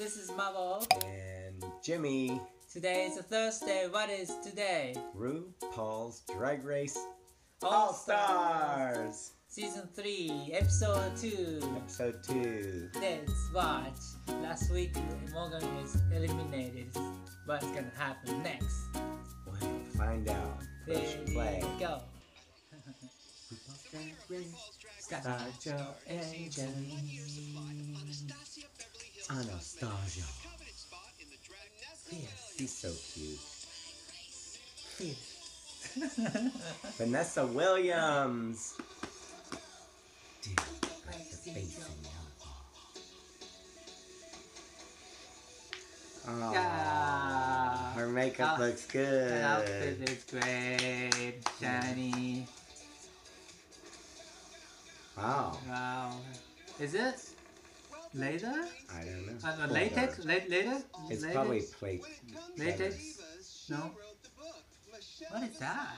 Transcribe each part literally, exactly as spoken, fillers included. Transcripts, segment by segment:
this is Mavo. And Jimmy. Today is a Thursday. What is today? RuPaul's Drag Race All All-Stars. Season three, Episode two. Episode two. Let's watch. Last week, Morgan is eliminated. What's gonna happen next? We'll find out. There Push play. you go. RuPaul's Drag Race. Start your engine. Anastasia. Fierce. She's so cute. Fierce. Vanessa Williams. Dude, like the face in Oh, Yeah. her makeup Ah, looks good. Her outfit is great. Shiny. Wow. Wow. Is it leather? I don't know. Uh, no, latex? La latex? It's latex? probably plate. Latex? No? What is that?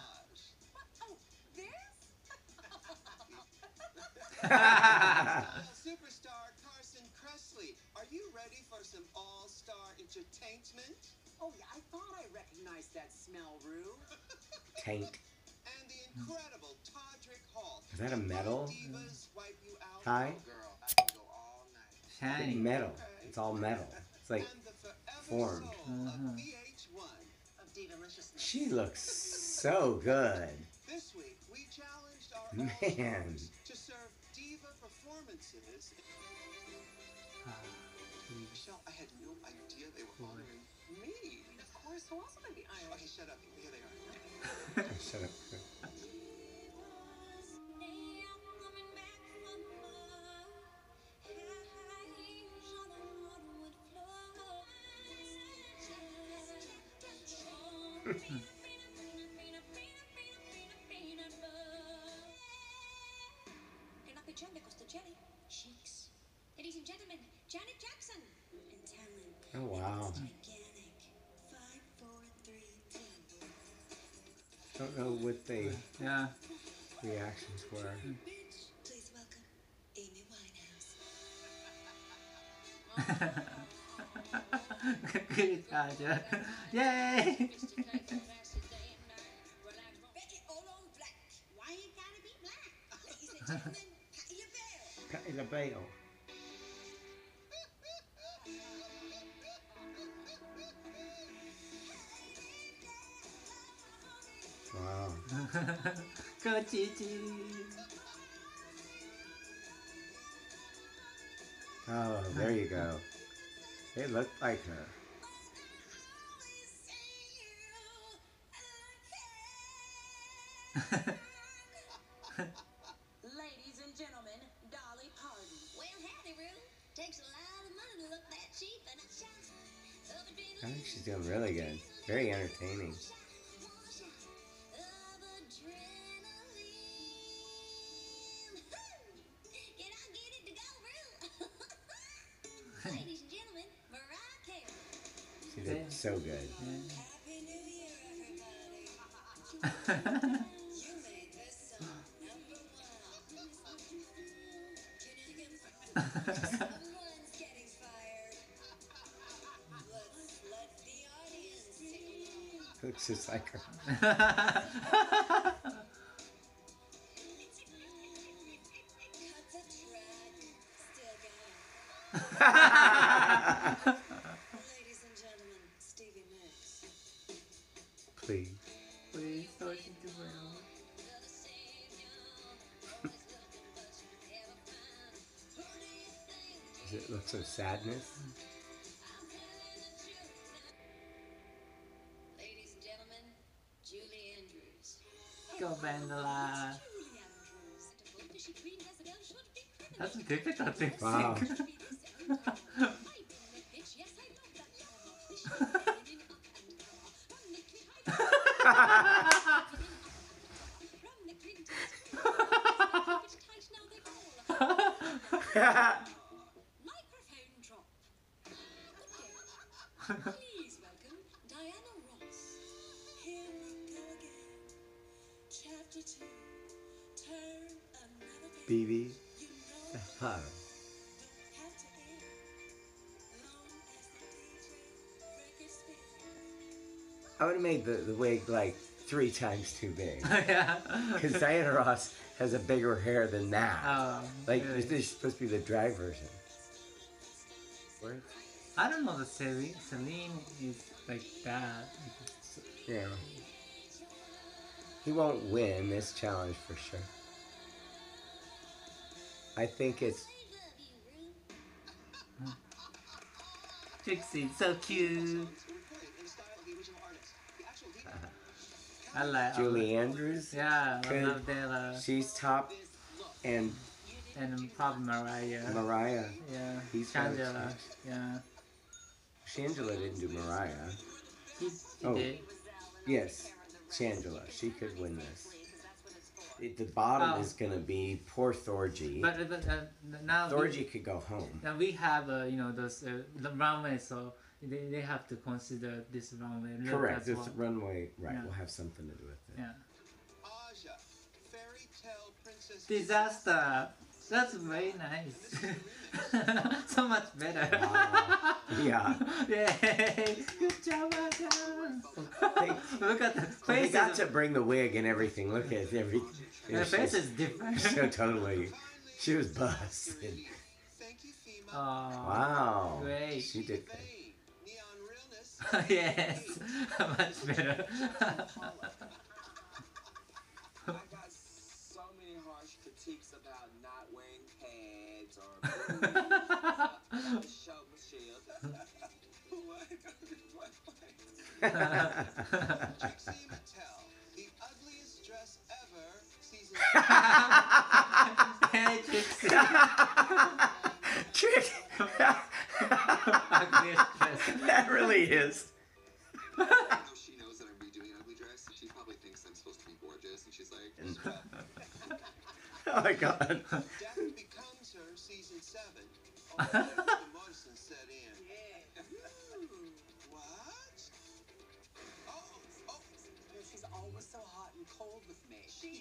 Superstar Carson Kressley, are you ready for some all-star entertainment? Oh yeah, I thought I recognized that smell, Rue. Tank. And the incredible Todrick Hall. Is that a metal Divas wipe you out. tie? Oh, girl, I can go all night. Shiny. Metal. It's all metal. It's like And the forever formed. soul Uh-huh. of V H one. Of Divaliciousness. She looks so good. This week, we challenged our Man. all-stars to serve diva performances. Ah, Michelle, I had no idea they were honoring me. Of course, who else would I be Irish? Okay, shut up. Here they are. Shut up. Cheeks. Ladies and gentlemen, Janet Jackson. And talent. Oh wow. Gigantic. Five, four, three, ten. Don't know what the yeah. reactions were. Please welcome Amy Winehouse. Good Roger. Yay! Becky all on black. Why you gotta be black? Ladies and gentlemen, Patti LaBelle. Patti LaBelle. Wow. Go Gigi. Oh, there you go. They look like her. Ladies and gentlemen, Dolly Parton. Well, howdy, Rue. Takes a lot of money to look that cheap, and I shot. I think she's doing really good. Very entertaining. Ladies and gentlemen, Mariah Carey. She did so good. Happy New Year, everybody. You made this song number one. Someone's getting fired. Let's let the audience see. Looks just like her. Cut the track. Still going. Ladies and gentlemen, Stevie Nicks. Please. Please talking to Will. Does it look so sadness? Ladies and gentlemen, Julie Andrews. Go Vandala. Julie Andrews. She Queen Jezebel should be criminal. That's difficult to Wow. sing. Microphone drop. Good day. Please welcome Diana Ross. Here we go again. Chapter two. Turn another page. B B. You know Huh. don't have to end. Long as I would have made the, the wig like three times too big. Yeah. Because Diana Ross has a bigger hair than that. Oh, like, really? this is supposed to be the drag version. Where? I don't know the Celine. Celine is like that. Yeah. He won't win this challenge for sure. I think it's... Trixie, so cute. I like Julie Andrews. Yeah, I Good. love that. Uh, She's top. And and probably Mariah. Mariah. Yeah. He's Shangela. got it. Yeah. Shangela didn't do Mariah. He, he Oh. did. Yes, Shangela. She could win this. It, the bottom Oh. is going to be poor Thorgy. But, but uh, now we, Thorgy could go home. now we have uh, you know those uh, the runway, so they, they have to consider this runway. Correct. as This well. runway, right, Yeah. will have something to do with it. Yeah. Aja, fairy tale princess. Disaster. That's very nice. So much better. Wow. Yeah. Yay! Good job, Aja. They, Look at the well, they faces. got to bring the wig and everything. Look at every. The face is different. So totally. She was busted. Thank you, Fema. Oh, Wow. great. She did that. Bane, neon realness. Yes, much better. I got so many harsh critiques about not wearing pads or booties, show Michelle. What? Trixie Mattel, the ugliest dress ever, season Hey, Trixie. Trick. Ugliest dress. That really is. I know she knows that I'm redoing Ugly Dress, and she probably thinks I'm supposed to be gorgeous, and she's like, Oh my god. Death Becomes Her, season seven. Oh, the Morrison set in. What? Oh, oh, She's always so hot and cold with me. she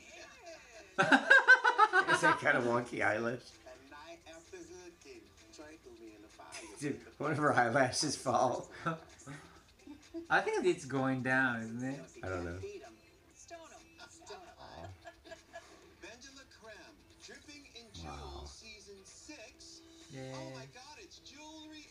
is. Is that kind of wonky eyelash? A night after hooking, Drake will be in the fire. Did one of her eyelashes fall? I think it's going down, isn't it? I don't know. Beat 'em. Stone 'em. Stone 'em. Bendela Creme, dripping in Wow. jewels, season six. Yeah. Oh my god, it's Jewelry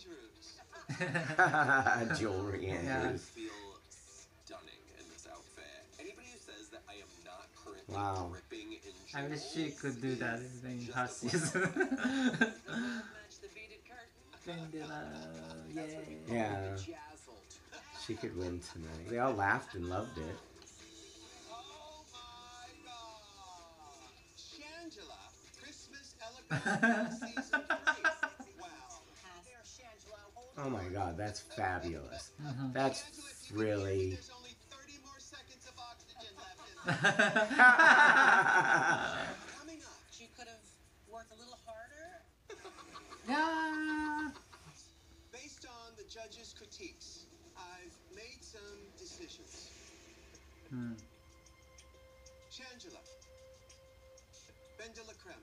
Andrews. Jewelry Yeah. Andrews. feel stunning in this outfit. Anybody who says that I am not currently Wow. dripping in jewels I wish she could do that in just her a season. Match the beaded curtain. Vendela, yay. Yeah, Bedazzled. she could win tonight. They all laughed and loved it. Oh my god. Shangela, Christmas Elegant season three. Wow. Here, Shangela, hold Oh my god, that's fabulous. Mhm. That's Shangela, if you really... believe there's only thirty more seconds of oxygen left in her. Coming up. She could have worked a little harder. Yeah. Based on the judges' critiques, I've made some decisions. Hmm. Shangela, Bendela Creme.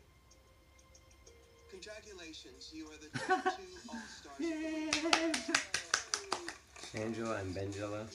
Congratulations, you are the top two all-stars. Yay. Angela and Bengela.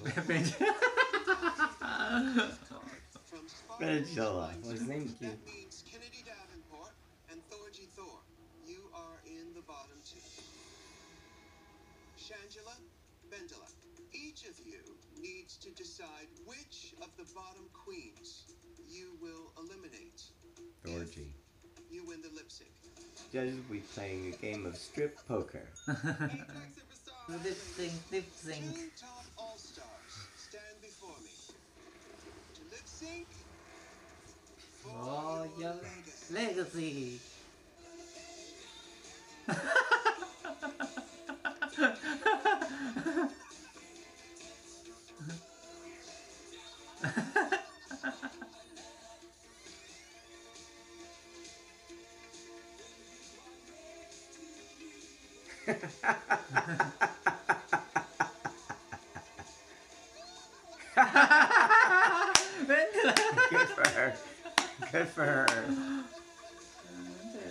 From Spark Bengela. Well, his That name's cute. means Kennedy Davenport and Thorgy Thor. You are in the bottom two. Shangela, Bendela. Each of you needs to decide which of the bottom queens you will eliminate. Georgie. You win the lip sync. Judges will be playing a game of strip poker. Lip sync, lip sync. Two top all-stars stand before me. To lip sync for Oh, your your legacy. legacy. Good for her. Good for her.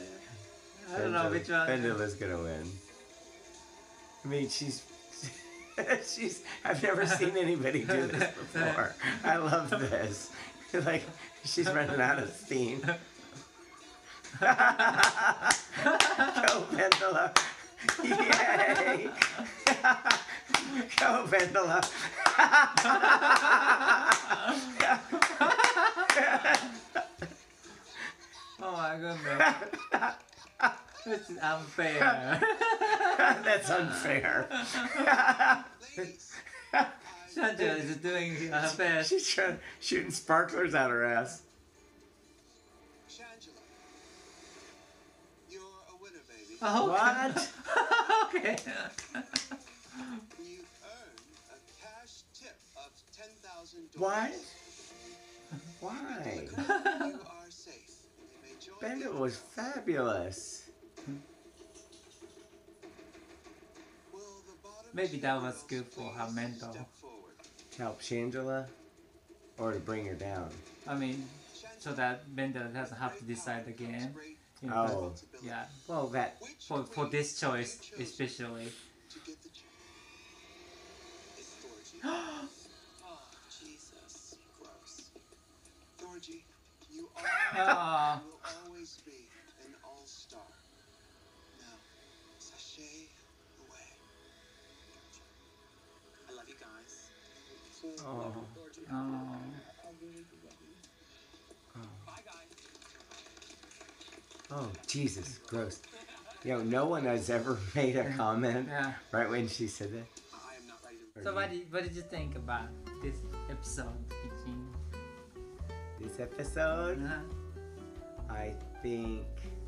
I don't know which one. Bendela's gonna win. I mean, she's She's. I've never seen anybody do this before. I love this. Like she's running out of steam. Go Vendela! Yay! Go Vendela! Oh my goodness. This is unfair. That's unfair. Ladies, Shangela is doing her best. She's trying, shooting sparklers out her ass. Shangela, you're a winner, baby. Oh, What? okay. You earn a cash tip of ten thousand What? dollars. Why? You are safe. You may join Bendel the- was fabulous. Will the bottom Maybe two that was girls good for her please mental. step forward? To help Shangela? Or to bring her down? I mean, so that Bender doesn't have to decide again. You know, Oh. yeah. Well, that. Which For for queen this have you choice, chosen especially. to get the job? It's Thorgy. Oh, Jesus. Gross. Thorgy, you are Ah. you will always be an all-star. Now, sashay away. I love you guys. Oh. Oh. Bye, guys. Oh, Jesus. Gross. Yo, no one has ever made a comment Yeah. right when she said that. I am not ready to. So what did what did you think about this episode, Eugene? This episode, Uh-huh. I think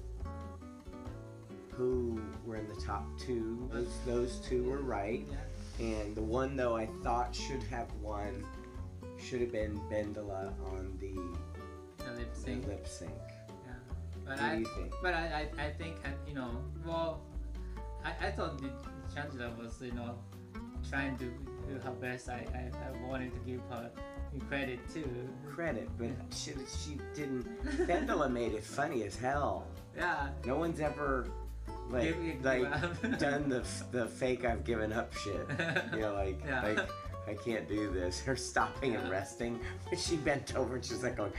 who were in the top two, those, those two were right. Yeah. And the one, though, I thought should have won should have been Bendela on the, The lip the sync. lip sync. Yeah. But What do I you think? but I, I, I think uh, you know well I, I thought that Shangela was you know trying to do her best. I, I, I wanted to give her credit too. Credit, but she, she didn't. Bendela made it funny as hell. Yeah. No one's ever like Give- give like up. done the the fake I've given up shit. You know, like Yeah. like I can't do this. Her stopping and Yeah. resting. She bent over and she's like going.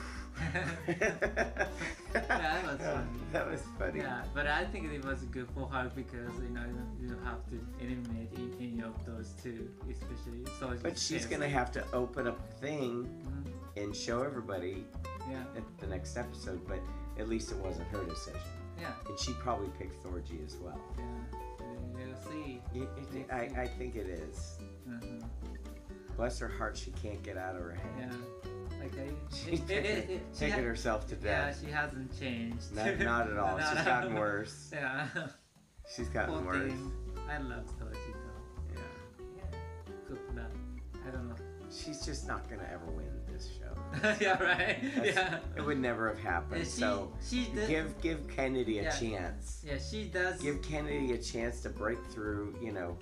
that was Yeah, funny. that was funny. Yeah, but I think it was good for her because you know you don't have to eliminate a- any of those two, especially. So But she's gonna have to open up the thing Mhm. and show everybody Yeah, at the next episode. But at least it wasn't her decision, yeah, and she probably picked Thorgy as well. yeah. We'll see. It, it, I, I think it is. Mhm. Bless her heart, she can't get out of her head. Yeah, like I, She's it- it- it- it- she taking ha- herself to Yeah, death. she hasn't changed. Not, not at all. Not She's at gotten all. worse. Yeah. She's gotten Poor worse. thing. I love Toji though. Yeah. Yeah. Good luck. I don't know. She's just not gonna ever win this show. yeah, right. That's- Yeah. It would never have happened. Yeah, she, so she did, give give Kennedy a Yeah. chance. yeah, she does. Give Kennedy a chance to break through. You know.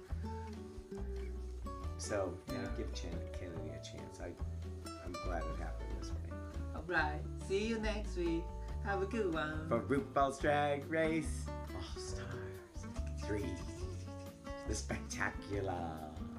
So yeah, Yeah. give Chen, Kennedy a chance. I I'm glad it happened this way. Alright. See you next week. Have a good one. For RuPaul's Drag Race All Stars three, the spectacular.